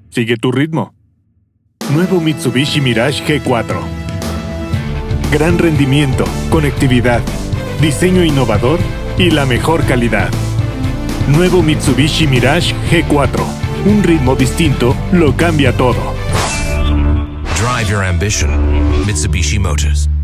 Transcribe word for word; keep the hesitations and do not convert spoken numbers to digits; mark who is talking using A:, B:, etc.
A: Sigue tu ritmo. Nuevo Mitsubishi Mirage G cuatro. Gran rendimiento, conectividad, diseño innovador y la mejor calidad. Nuevo Mitsubishi Mirage G cuatro. Un ritmo distinto lo cambia todo.
B: Drive your ambition. Mitsubishi Motors.